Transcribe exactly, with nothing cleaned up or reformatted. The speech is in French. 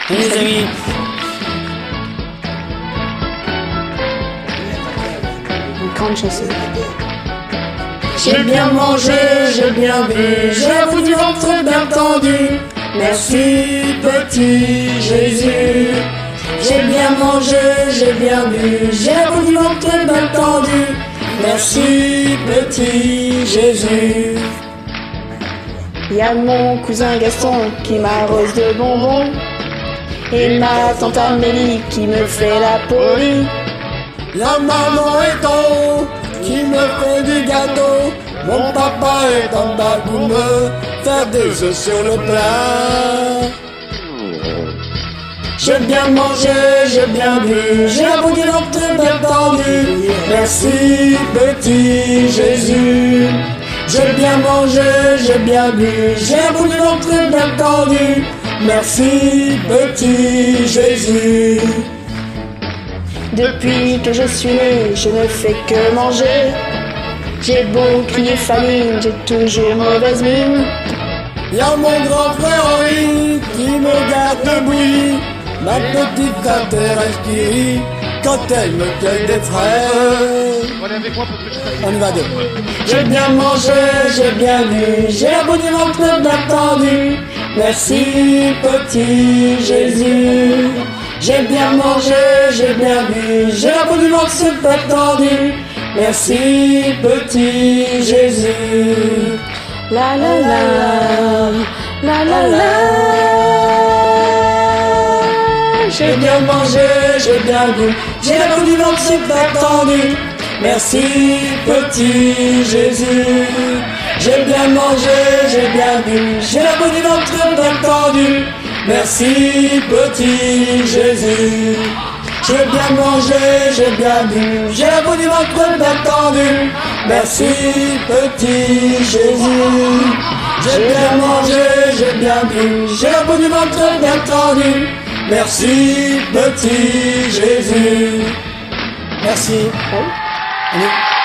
Les amis. Une grande chanson. J'ai bien mangé, j'ai bien bu, j'ai un bout du ventre bien tendu. Merci petit Jésus. J'ai bien mangé, j'ai bien bu, j'ai un bout du ventre bien tendu. Merci petit Jésus. Il y a mon cousin Gaston qui m'arrose de bonbons et ma tante Amélie qui me fait la polie. La maman est en haut qui me fait du gâteau. Mon papa est en bas pour me faire des œufs sur le plat. J'ai bien mangé, j'ai bien bu, j'ai un bout du ventre bien tendu. Merci petit Jésus. J'ai bien mangé, j'ai bien bu, j'ai un bout du ventre bien tendu. Merci petit Jésus. Depuis que je suis né, je ne fais que manger. J'ai beau crier famine, j'ai toujours mauvaise mine. Y'a mon grand frère Henri qui me garde debout. Ma petite tante Thérèse qui rit quand elle me cueille des fraises. On y va deux. J'ai bien mangé, j'ai bien bu, j'ai un bout du ventre bien tendu. Merci petit Jésus. J'ai bien mangé, j'ai bien bu, j'ai un bout du ventre bien tendu. Merci petit Jésus. La la la, la la la. J'ai bien mangé, j'ai bien bu, j'ai un bout du ventre bien tendu. Merci petit Jésus. J'ai bien mangé, j'ai bien bu, j'ai un bout du ventre bien tendu. Merci petit Jésus. J'ai bien mangé, j'ai bien bu, j'ai un bout du ventre bien tendu. Merci petit Jésus. J'ai bien mangé, j'ai bien bu, j'ai un bout du ventre bien tendu. Merci petit Jésus. Merci. Oh. Allez.